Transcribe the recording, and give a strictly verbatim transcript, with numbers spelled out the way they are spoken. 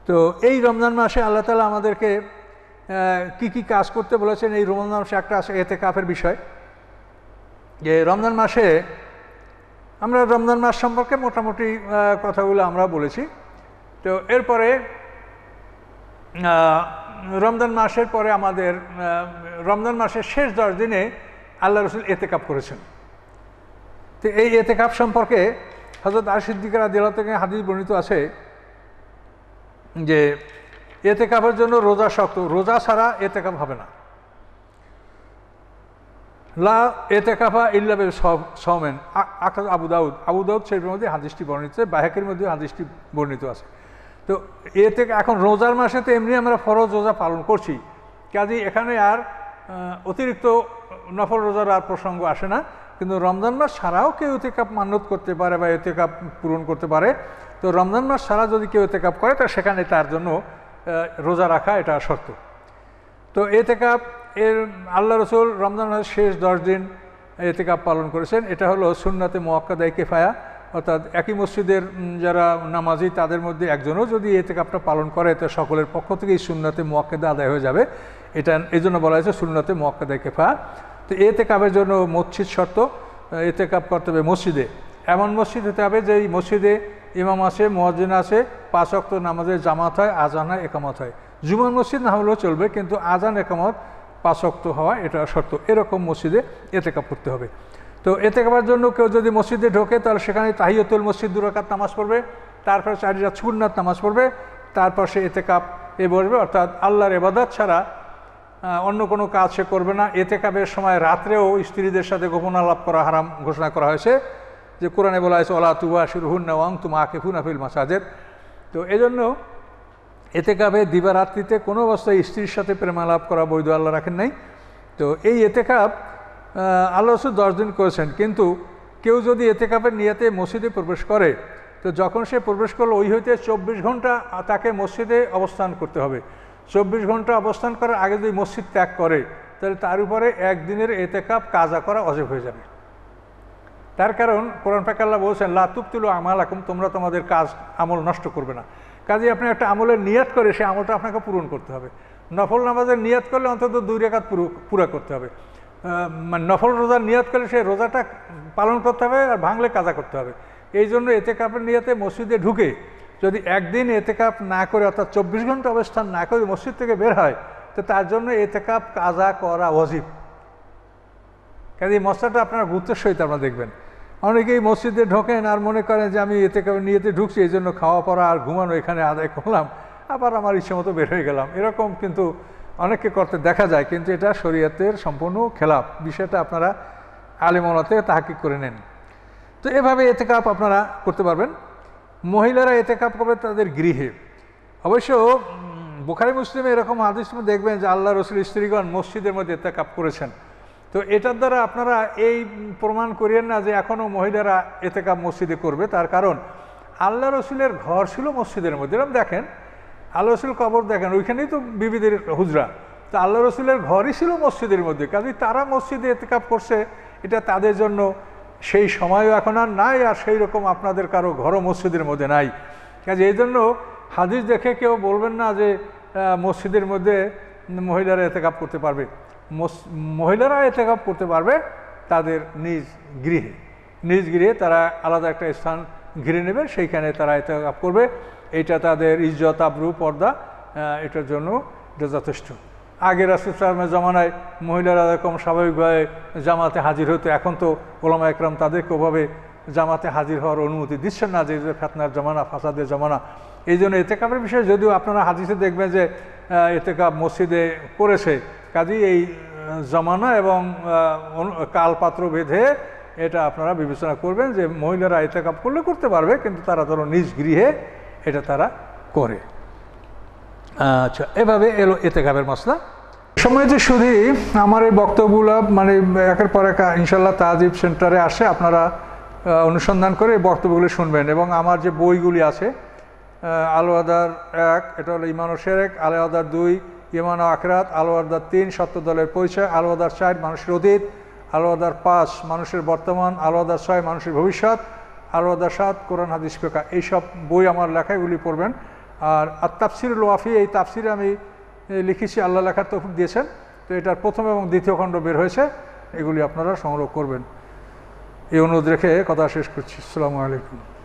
তো এই রমজান মাসে আল্লাহ তাআলা আমাদেরকে কি কি কাজ করতে বলেছেন, এই রমজান মাসে একটা আছে ইতিকাফের বিষয়। যে রমজান মাসে আমরা রমজান মাস সম্পর্কে মোটামুটি কথাগুলো আমরা বলেছি। তো এরপরে রমজান মাসের পরে আমাদের রমজান মাসের শেষ দশ দিনে আল্লাহ রসুল ইতিকাফ করেছেন। তো এই ইতিকাফ সম্পর্কে হযরত আয়েশা সিদ্দিকা রাদিয়াল্লাহু থেকে হাদিস বর্ণিত আছে যে ইতিকাফের জন্য রোজা শর্ত, রোজা ছাড়া ইতিকাফ হবে না। লা ইতিকাফা ইল্লা বিসাওমিন, আখরাজ আবু দাউদ, আবু দাউদ শরীফের মধ্যে হাদিসটি বর্ণিত আছে, বাইহাকির মধ্যে হাদিসটি বর্ণিত আছে। তো এতে এখন রোজার মাসে তো এমনি আমরা ফরজ রোজা পালন করছি, কাজে এখানে আর অতিরিক্ত নফল রোজার আর প্রসঙ্গ আসে না। কিন্তু রমজান মাস ছাড়াও কেউ ইতিকাফ মান্যত করতে পারে বা ইতিকাফ পূরণ করতে পারে। তো রমজান মাস ছাড়া যদি কেউ ইতিকাফ করে তা সেখানে তার জন্য রোজা রাখা এটা শর্ত। তো ইতিকাফ এর আল্লাহ রসুল রমজান মাসের শেষ দশ দিন ইতিকাফ পালন করেছেন। এটা হলো সুন্নাতে মুআক্কাদায়ে কিফায়া, অর্থাৎ একই মসজিদের যারা নামাজি তাদের মধ্যে একজনও যদি ইতিকাফটা পালন করে তো সকলের পক্ষ থেকে এই সুন্নাতে মুআক্কাদা আদায় হয়ে যাবে। এটা এই জন্য বলা হয়েছে সুন্নাতে মুআক্কাদায়ে কিফায়া। তো ইতিকাফের জন্য মসজিদ শর্ত, ইতিকাফ করতে হবে মসজিদে, এমন মসজিদ হতে হবে যে এই মসজিদে ইমাম আছে, মুয়াজ্জিন আছে, পাঁচ ওয়াক্ত নামাজের জামাত হয়, আজান হয়, একামত হয়। জুমার মসজিদ না হলেও চলবে, কিন্তু আজান একামত পাঁচ ওয়াক্ত হওয়া এটা শর্ত। এরকম মসজিদে ইতিকাফ করতে হবে। তো ইতিকাফের জন্য কেউ যদি মসজিদে ঢোকে তাহলে সেখানে তাহিয়াতুল মসজিদ দুই রাকাত নামাজ পড়বে, তারপর চার রাকাত সুন্নাত নামাজ পড়বে, তারপর সে ইতিকাফ এ বসবে। অর্থাৎ আল্লাহর ইবাদত ছাড়া অন্য কোনো কাজ সে করবে না। ইতিকাফের সময় রাত্রেও স্ত্রীদের সাথে গোপন আলাপ করা হারাম ঘোষণা করা হয়েছে, যে কোরআনে বলা হয়েছে ওয়ালা তুবাশিরুহুন্না ওয়া আনতুম আকিফুনা ফিল মাসাজিদ। তো এজন্য ইতিকাফে দিবারাত্রিতে কোনো অবস্থায় স্ত্রীর সাথে প্রেমালাপ করা বৈধ আল্লাহ রাখেন নাই। তো এই ইতিকাফ আল্লাহ রসুল দশ দিন করেছেন। কিন্তু কেউ যদি ইতিকাফের নিয়তে মসজিদে প্রবেশ করে তো যখন সে প্রবেশ করলো ওই হইতে চব্বিশ ঘন্টা তাকে মসজিদে অবস্থান করতে হবে। চব্বিশ ঘন্টা অবস্থান করার আগে যদি মসজিদ ত্যাগ করে তাহলে তার উপরে একদিনের ইতিকাফ কাজা করা ওয়াজিব হয়ে যাবে। তার কারণ কোরআন পাক আল্লাহ বলছেন লা তুবতিলু আমালাকুম, তোমরা তোমাদের কাজ আমল নষ্ট করবে না। কাজে আপনি একটা আমলের নিয়াত করে সেই আমলটা আপনাকে পূরণ করতে হবে। নফল নামাজের নিয়াত করলে অন্তত দুই রাকাত পুরো পুরা করতে হবে। মানে নফল রোজার নিয়াত করলে সেই রোজাটা পালন করতে হবে, আর ভাঙলে কাজা করতে হবে। এই জন্য ইতিকাফের নিয়তে মসজিদে ঢুকে যদি একদিন ইতিকাফ না করে অর্থাৎ চব্বিশ ঘন্টা অবস্থান না করে মসজিদ থেকে বের হয় তো তার জন্য ইতিকাফ কাজা করা ওয়াজিব। কাজে এই মশলাটা আপনারা গুরুত্বের সহিত আপনারা দেখবেন। অনেকেই মসজিদে ঢোকেন আর মনে করেন যে আমি ইতিকাফের নিয়তে ঢুকছি, এই জন্য খাওয়া পড়া আর ঘুমানো এখানে আদায় করলাম, আবার আমার ইচ্ছে মতো বের হয়ে গেলাম। এরকম কিন্তু অনেককে করতে দেখা যায়, কিন্তু এটা শরীয়তের সম্পূর্ণ খেলাফ। বিষয়টা আপনারা আলিমতে তাহকিক করে নেন। তো এভাবে ইতিকাফ আপনারা করতে পারবেন। মহিলারা ইতিকাফ করবে তাদের গৃহে। অবশ্য বুখারী মুসলিমে এরকম হাদিস দেখবেন যে আল্লাহ রসুল স্ত্রীগণ মসজিদের মধ্যে ইতিকাফ করেছেন। তো এটার দ্বারা আপনারা এই প্রমাণ করিয়েন না যে এখনও মহিলারা ইতিকাফ মসজিদে করবে। তার কারণ আল্লাহ রসুলের ঘর ছিল মসজিদের মধ্যে। এরকম দেখেন আল্লাহ রসুল কবর দেখেন, ওইখানেই তো বিবিদের হুজরা। তো আল্লাহ রসুলের ঘরই ছিল মসজিদের মধ্যে, কাজেই তারা মসজিদে ইতিকাফ করছে, এটা তাদের জন্য সেই সময়ও এখন আর নাই, আর সেই রকম আপনাদের কারো ঘরও মসজিদের মধ্যে নাই। কাজে এই জন্য হাদিস দেখে কেউ বলবেন না যে মসজিদের মধ্যে মহিলারা ইতিকাফ করতে পারবে। মহিলারা ইতিকাফ করতে পারবে তাদের নিজ গৃহে। নিজ গৃহে তারা আলাদা একটা স্থান ঘিরে নেবে, সেইখানে তারা ইতিকাফ করবে। এইটা তাদের ইজ্জত আবরু পর্দা এটার জন্য এটা যথেষ্ট। আগে রাসূল সাল্লাল্লাহু আলাইহি ওয়াসাল্লামের জামানায় মহিলারা এরকম স্বাভাবিকভাবে জামাতে হাজির হতো। এখন তো ওলামা একরাম তাদেরকে ওভাবে জামাতে হাজির হওয়ার অনুমতি দিচ্ছেন না, যে ফিতনার জামানা, ফাসাদের জামানা। এই জন্য ইতিকাফের বিষয়ে যদিও আপনারা হাদিসে দেখবেন যে ইতিকাফ মসজিদে করেছে, কাজেই এই জামানা এবং কালপাত্র ভেদে এটা আপনারা বিবেচনা করবেন যে মহিলারা ইতিকাফ করলে করতে পারবে, কিন্তু তারা ধরো নিজ গৃহে এটা তারা করে। আচ্ছা, এভাবে এলো ইতিকাফের মশলা। সময় যে শুধু আমার এই বক্তব্যগুলো মানে একের পর এক ইনশাল্লাহ তাজিব সেন্টারে আসে, আপনারা অনুসন্ধান করে এই বক্তব্যগুলি শুনবেন। এবং আমার যে বইগুলি আছে আল-ওয়াদার এক, এটা হলো ইমান ও শিরক, আল-ওয়াদার দুই ইমান ও আখিরাত, আল-ওয়াদার তিন সত্য দলের পরিচয়, আল-ওয়াদার চার মানুষের অতীত, আল-ওয়াদার পাঁচ মানুষের বর্তমান, আল-ওয়াদার ছয় মানুষের ভবিষ্যৎ, আল-ওয়াদার সাত কোরআন হাদিস ফিকহ। এইসব বই আমার লেখা, এগুলি পড়বেন। আর আর তাফসির ওয়াফি, এই তাফসিরে আমি লিখেছি, আল্লাহ লেখার তৌফিক দিয়েছেন। তো এটার প্রথম এবং দ্বিতীয় খণ্ড বের হয়েছে, এগুলি আপনারা সংগ্রহ করবেন। এই অনুরোধ রেখে কথা শেষ করছি। আসসালামু আলাইকুম।